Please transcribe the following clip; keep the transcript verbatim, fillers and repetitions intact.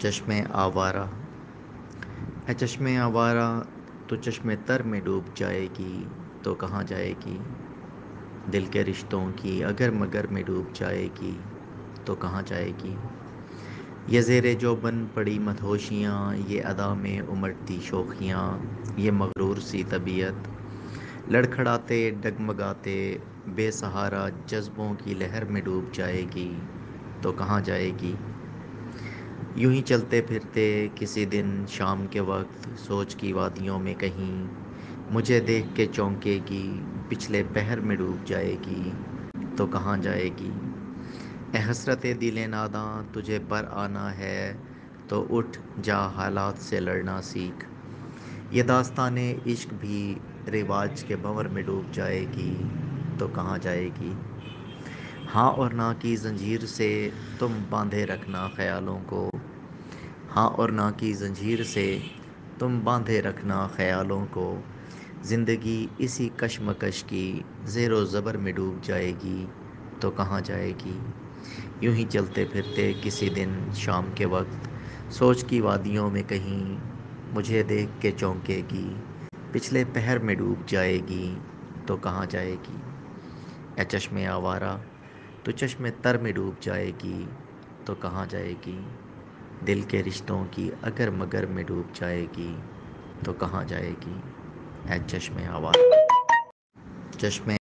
چشم آوارہ ہے چشم آوارہ، تو چشم تر میں ڈوب جائے گی تو کہاں جائے گی؟ دل کے رشتوں کی اگر مگر میں ڈوب جائے گی تو کہاں جائے گی؟ یہ زیر جو بن پڑی مدہوشیاں، یہ ادا میں امٹتی شوخیاں، یہ مغرور سی طبیعت لڑکھڑاتے ڈگمگاتے بے سہارا جذبوں کی لہر میں ڈوب جائے گی تو کہاں جائے گی؟ یوں ہی چلتے پھرتے کسی دن شام کے وقت سوچ کی وادیوں میں کہیں مجھے دیکھ کے چونکے گی، پچھلے پہر میں ڈوب جائے گی تو کہاں جائے گی؟ اے حسرت دل ناداں تجھے پر آنا ہے تو اٹھ جا حالات سے لڑنا سیکھ، یہ داستان عشق بھی رواج کے بھنور میں ڈوب جائے گی تو کہاں جائے گی؟ ہاں اور نہ کی زنجیر سے تم باندھے رکھنا خیالوں کو، ہاں اور نہ کی زنجیر سے تم باندھے رکھنا خیالوں کو، زندگی اسی کشمکش کی زیر و زبر میں ڈوب جائے گی تو کہاں جائے گی؟ یوں ہی چلتے پھرتے کسی دن شام کے وقت سوچ کی وادیوں میں کہیں مجھے دیکھ کے چونکے گی، پچھلے پہر میں ڈوب جائے گی تو کہاں جائے گی؟ اے چشم آوارہ، تو چشم تر میں ڈوب جائے گی تو کہاں جائے گی؟ دل کے رشتوں کی اگر مگر میں ڈوب جائے گی تو کہاں جائے گی؟ اے چشم آوارہ۔ چشم